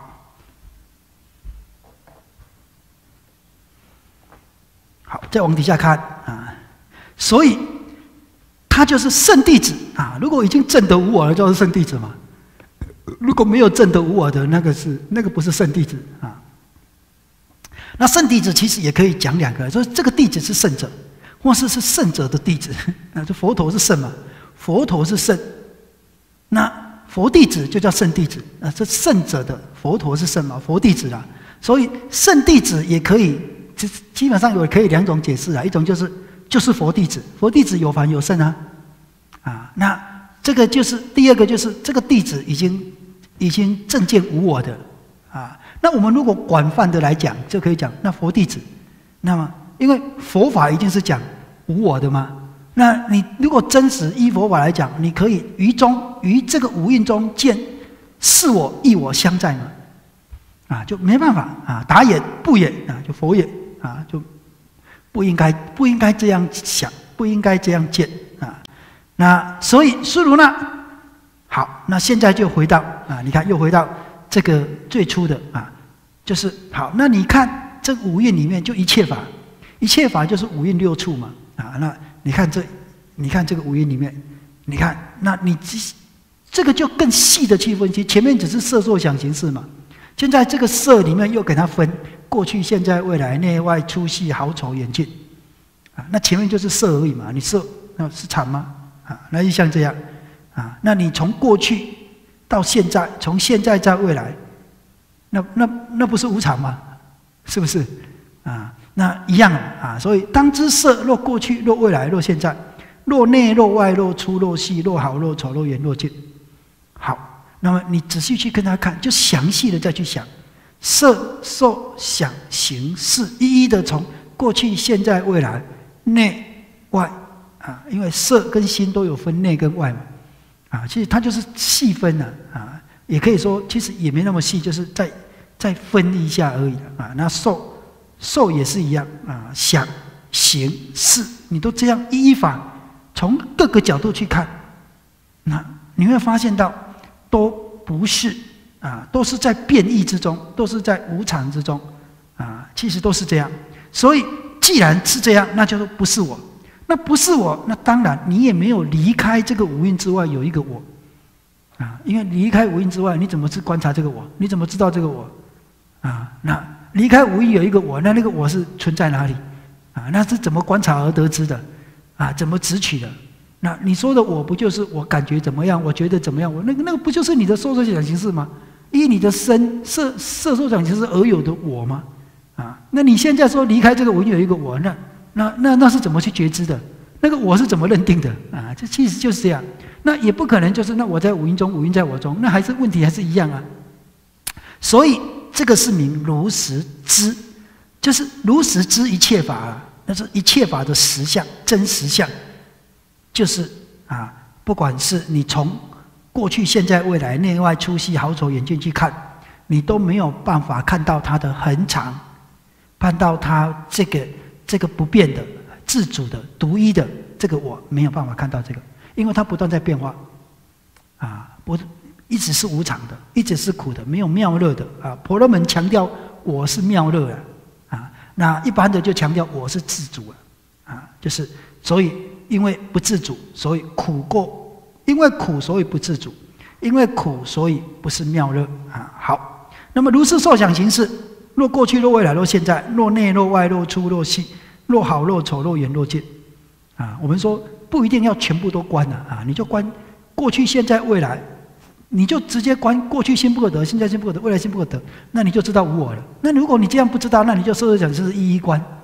好，再往底下看啊，所以他就是圣弟子啊。如果已经证得无我了，就是圣弟子嘛。如果没有证得无我的，那个是那个不是圣弟子啊。那圣弟子其实也可以讲两个，就是这个弟子是圣者，或是是圣者的弟子啊。这佛陀是圣嘛，佛陀是圣，那佛弟子就叫圣弟子啊。这圣者的佛陀是圣嘛，佛弟子啦。所以圣弟子也可以，基本上有可以两种解释啊。一种就是就是佛弟子，佛弟子有凡有圣啊啊。那这个就是第二个，就是这个弟子已经已经证见无我的啊。那我们如果广泛的来讲，就可以讲那佛弟子，那么因为佛法一定是讲无我的嘛。那你如果真实依佛法来讲，你可以于中于这个无蕴中见是我亦我相在嘛，啊，就没办法啊，答也不也啊，就佛也啊，就不应该不应该这样想，不应该这样见啊。那所以苏如呢，好，那现在就回到啊，你看又回到这个最初的啊，就是好，那你看这五蕴里面就一切法，一切法就是五蕴六处嘛啊，那你看这，你看这个五蕴里面，你看，那你这个就更细的去分析，前面只是色受想行识嘛，现在这个色里面又给它分过去、现在、未来、内外、粗细、好丑、远近啊，那前面就是色而已嘛，你色那是常吗？啊，那就像这样啊，那你从过去到现在，从现在到未来，那那那不是无常吗？是不是啊？那一样啊，所以当知色若过去，若未来，若现在，若内若外，若粗若细，若好若丑，若远若近。好，那么你仔细去跟他看，就详细的再去想，色受想行识，一一的从过去、现在、未来、内外啊，因为色跟心都有分内跟外嘛，啊，其实它就是细分了啊，也可以说其实也没那么细，就是再再分一下而已啊。那受。受也是一样啊，想、行、识，你都这样依法从各个角度去看，那你会发现到都不是啊，都是在变异之中，都是在无常之中啊，其实都是这样。所以既然是这样，那就说不是我，那不是我，那当然你也没有离开这个五蕴之外有一个我啊，因为离开五蕴之外，你怎么去观察这个我？你怎么知道这个我啊？那。离开无蕴有一个我，那那个我是存在哪里啊？那是怎么观察而得知的啊？怎么执取的？那你说的我不就是我感觉怎么样？我觉得怎么样？我那个那个不就是你的色受想行识吗？依你的身色色受想行识而有的我吗？啊？那你现在说离开这个无蕴有一个我，那那那那是怎么去觉知的？那个我是怎么认定的啊？这其实就是这样。那也不可能就是那我在五蕴中，五蕴在我中，那还是问题还是一样啊。所以。这个是名如实知，就是如实知一切法啊，那是一切法的实相、真实相，就是啊，不管是你从过去、现在、未来、内外、粗细、好丑、远近去看，你都没有办法看到它的恒常，看到它这个这个不变的、自主的、独一的这个我没有办法看到这个，因为它不断在变化，啊，不。一直是无常的，一直是苦的，没有妙乐的啊！婆罗门强调我是妙乐啊，啊，那一般的就强调我是自主啊，啊，就是所以因为不自主，所以苦过；因为苦，所以不自主；因为苦，所以不是妙乐啊。好，那么如是受想行识，若过去，若未来，若现在，若内，若外，若粗，若细，若好，若丑，若远，若近啊。我们说不一定要全部都观啊，啊，你就观过去、现在、未来。你就直接观过去心不可得，现在心不可得，未来心不可得，那你就知道无我了。那如果你这样不知道，那你就色受想行识一一观。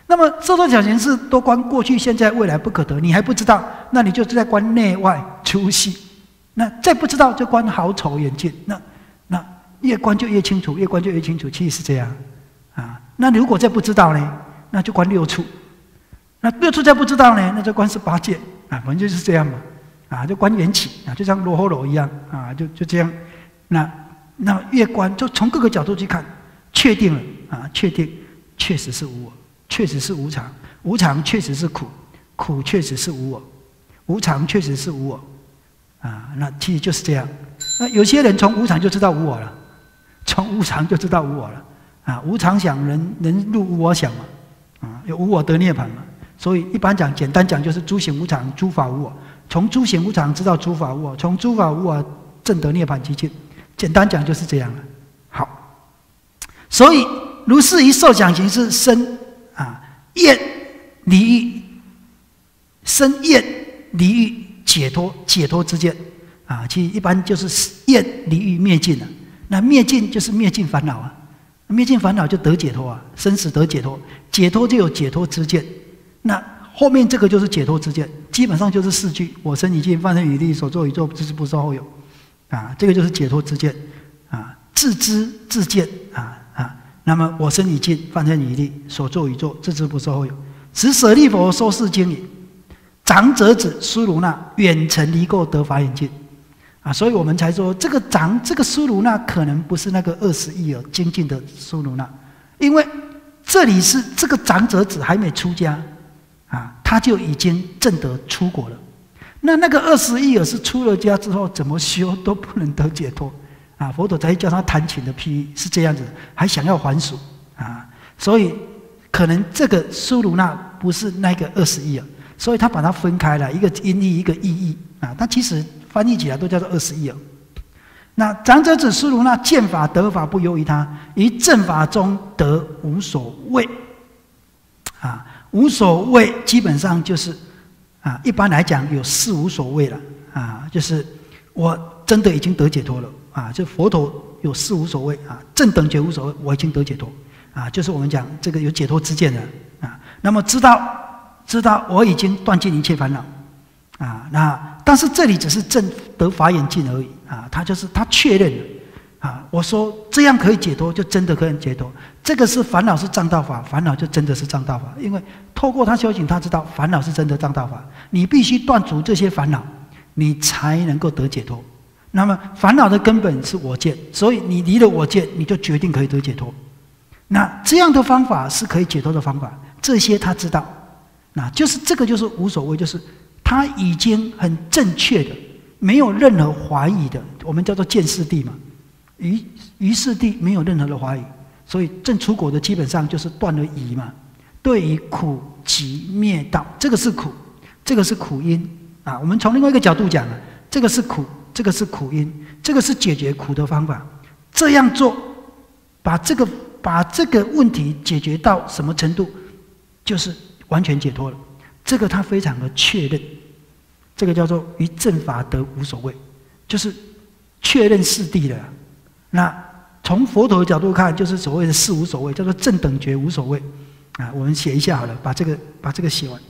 那么受作小行识都观过去、现在、未来不可得，你还不知道，那你就是在观内外粗细。那再不知道就观好丑远近，那那越观就越清楚，越观就越清楚，其实是这样啊。那如果再不知道呢，那就观六处。那六处再不知道呢，那就观十八界啊，反正就是这样嘛啊，就观缘起啊，就像罗睺罗一样啊，就就这样。那那越观就从各个角度去看，确定了啊，确定确实是无我。确实是无常，无常确实是苦，苦确实是无我，无常确实是无我，啊，那其实就是这样。那有些人从无常就知道无我了，从无常就知道无我了，啊，无常想人人入无我想嘛，啊，有无我得涅槃嘛。所以一般讲，简单讲就是诸行无常，诸法无我。从诸行无常知道诸法无我，从诸法无我证得涅槃寂静。简单讲就是这样了。好，所以如是一受想行识生。啊，厌离欲，生厌离欲解脱，解脱之见啊，其实一般就是厌离欲灭尽了。那灭尽就是灭尽烦恼啊，灭尽烦恼就得解脱啊，生死得解脱，解脱就有解脱之见。那后面这个就是解脱之见，基本上就是四句：我生已尽，放生已立，所作已作，自知不受后有。啊，这个就是解脱之见啊，自知自见啊啊。那么我生已尽，放生已立，所作已作，自知不受后有。此舍利弗说是经也。长者子苏鲁那远程离垢得法眼净啊，所以我们才说这个长这个苏鲁那可能不是那个二十亿耳精进的苏鲁那，因为这里是这个长者子还没出家啊，他就已经证得出国了。那那个二十亿耳是出了家之后怎么修都不能得解脱。啊，佛陀才叫他弹琴的譬喻是这样子，还想要还俗啊，所以可能这个苏鲁那不是那个二十亿耳，所以他把它分开了，一个音译，一个意义啊，但其实翻译起来都叫做二十亿耳。那长者子苏鲁那见法得法不优于他，于正法中得无所谓啊，无所谓基本上就是啊，一般来讲有四无所谓了啊，就是我真的已经得解脱了。啊，就佛陀有四无所谓啊，正等觉无所谓，我已经得解脱啊，就是我们讲这个有解脱之见的啊。那么知道知道我已经断尽一切烦恼啊，那但是这里只是证得法眼净而已啊，他就是他确认了啊，我说这样可以解脱，就真的可以解脱。这个是烦恼是障道法，烦恼就真的是障道法，因为透过他修行，他知道烦恼是真的障道法，你必须断除这些烦恼，你才能够得解脱。那么烦恼的根本是我见，所以你离了我见，你就决定可以得解脱。那这样的方法是可以解脱的方法，这些他知道，那就是这个就是无所谓，就是他已经很正确的，没有任何怀疑的，我们叫做见识地嘛，于于是地没有任何的怀疑，所以证出果的基本上就是断了疑嘛。对于苦集灭道，这个是苦，这个是苦因啊。我们从另外一个角度讲啊，这个是苦。这个是苦因，这个是解决苦的方法。这样做，把这个把这个问题解决到什么程度，就是完全解脱了。这个他非常的确认，这个叫做于正法得无所谓，就是确认四谛了。那从佛陀的角度看，就是所谓的四无所谓，叫做正等觉无所谓啊。我们写一下好了，把这个把这个写完。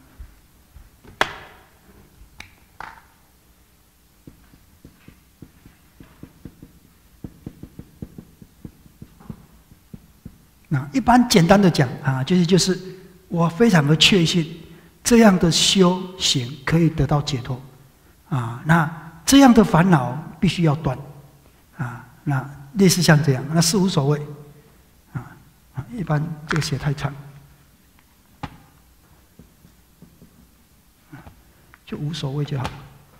那一般简单的讲啊，就是就是我非常的确信，这样的修行可以得到解脱啊。那这样的烦恼必须要断啊。那类似像这样，那是无所谓啊。一般这个写太长，就无所谓就好。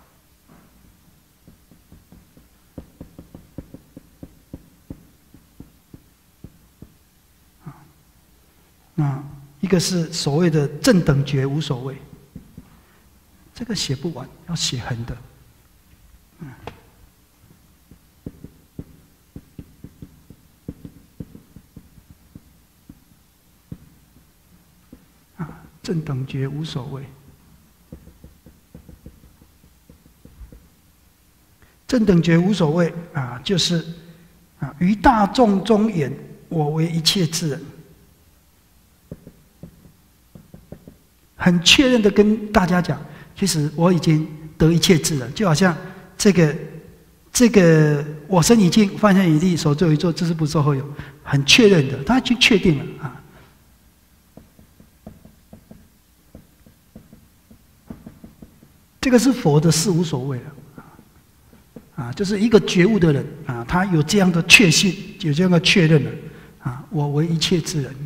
那一个是所谓的正等觉无所谓，这个写不完，要写横的。嗯，啊，正等觉无所谓，正等觉无所谓啊，就是啊，于大众中言，我为一切智人。 很确认的跟大家讲，其实我已经得一切智了，就好像这个这个我生已尽，放下一力，所作一作，知之不受后有，很确认的，他就确定了啊。这个是佛的事无所谓了，啊，就是一个觉悟的人啊，他有这样的确信，有这样的确认了，啊，我为一切之人。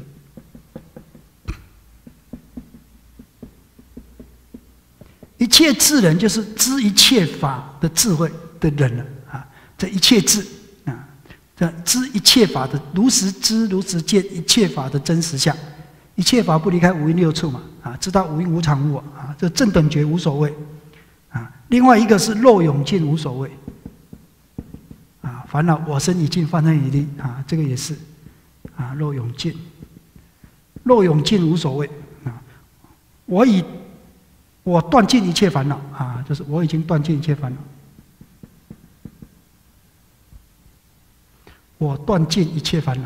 一切智人就是知一切法的智慧的人了啊！这一切智啊，这知一切法的如实知、如实见一切法的真实相，一切法不离开五蕴六处嘛啊！知道无因无常无我啊，这正等觉无所谓啊。另外一个是漏永尽无所谓啊，烦恼我生已尽，放生已离啊，这个也是啊，漏永尽，漏永尽无所谓啊，我已。我断尽一切烦恼啊，就是我已经断尽一切烦恼。我断尽一切烦恼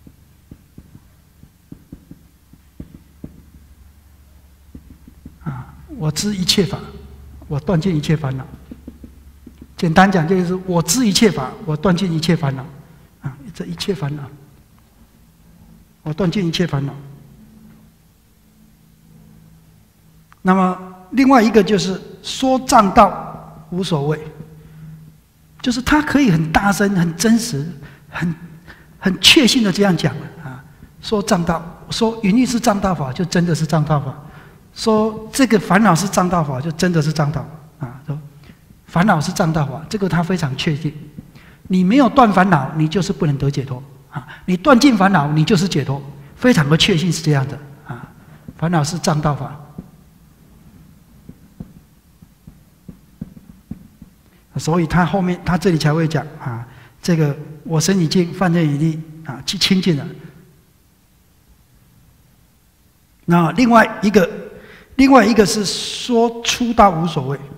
啊，我知一切法，我断尽一切烦恼。简单讲就是我知一切法，我断尽一切烦恼啊，这一切烦恼，我断尽一切烦恼。那么。另外一个就是说障道无所谓，就是他可以很大声、很真实、很很确信的这样讲啊。说障道，说云律是障道法，就真的是障道法；说这个烦恼是障道法，就真的是障道啊。说烦恼是障道法，这个他非常确定。你没有断烦恼，你就是不能得解脱啊；你断尽烦恼，你就是解脱，非常的确信是这样的啊。烦恼是障道法。所以他后面他这里才会讲啊，这个我生已尽，放生已离啊，去清净了。那另外一个，另外一个是说出道无所谓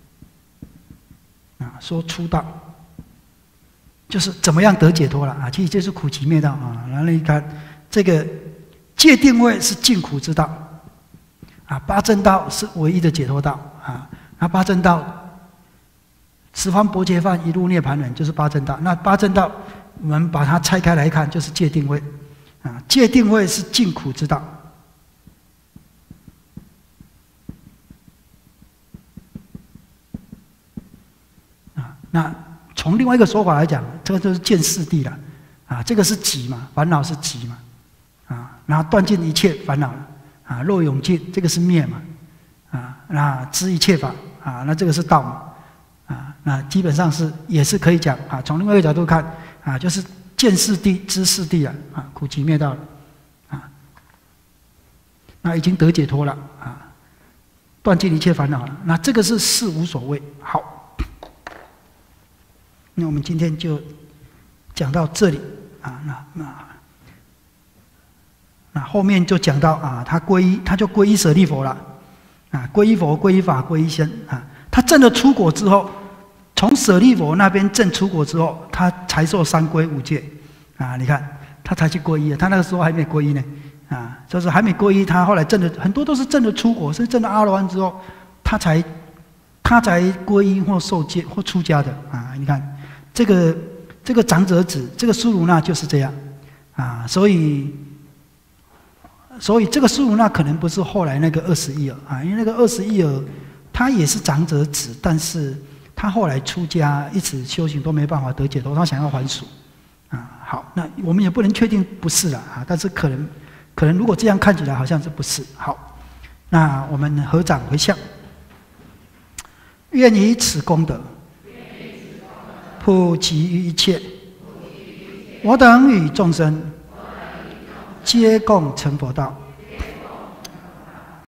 啊，说出道就是怎么样得解脱了啊？其实这是苦集灭道啊。然后你看这个戒定慧是尽苦之道啊，八正道是唯一的解脱道啊。那八正道。十方薄伽梵一入涅盘人，就是八正道。那八正道，我们把它拆开来看，就是戒定慧啊。戒定慧是尽苦之道啊。那从另外一个说法来讲，这个就是见四谛了啊。这个是集嘛，烦恼是集嘛啊。然后断尽一切烦恼啊，漏永尽，这个是灭嘛啊。那知一切法啊，那这个是道嘛。啊，那基本上是也是可以讲啊，从另外一个角度看啊，就是见四谛、知四谛了啊，苦集灭道了啊，那已经得解脱了啊，断尽一切烦恼了。那这个是事无所谓。好，那我们今天就讲到这里啊，那那那后面就讲到啊，他皈依，他就皈依舍利佛了啊，皈依佛、皈依法、皈依僧啊，他证了出果之后。从舍利佛那边证出果之后，他才受三皈五戒，啊，你看他才去皈依，他那个时候还没皈依呢，啊，就是还没皈依，他后来证的很多都是证的出果，是证了阿罗汉之后，他才他才皈依或受戒或出家的，啊，你看这个这个长者子，这个苏鲁那就是这样，啊，所以所以这个苏鲁那可能不是后来那个二十一尔啊，因为那个二十一尔他也是长者子，但是。他后来出家，一直修行都没办法得解脱，他想要还俗，啊，好，那我们也不能确定不是了啊，但是可能，可能如果这样看起来好像是不是。好，那我们合掌回向，愿以此功德，普及于一切，我等与众生，皆共成佛道。